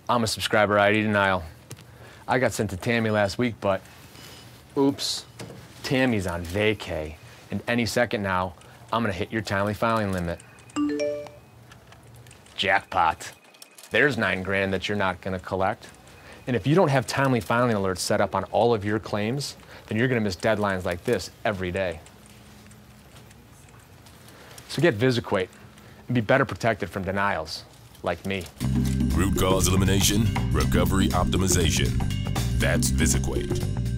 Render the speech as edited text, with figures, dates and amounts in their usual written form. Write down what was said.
I'm a subscriber ID denial. I got sent to Tammy last week, but oops, Tammy's on vacay. And any second now, I'm gonna hit your timely filing limit. Jackpot. There's $9 that you're not gonna collect. And if you don't have timely filing alerts set up on all of your claims, then you're gonna miss deadlines like this every day. So get Visiquate and be better protected from denials, like me. Root cause elimination, recovery optimization. That's Visiquate.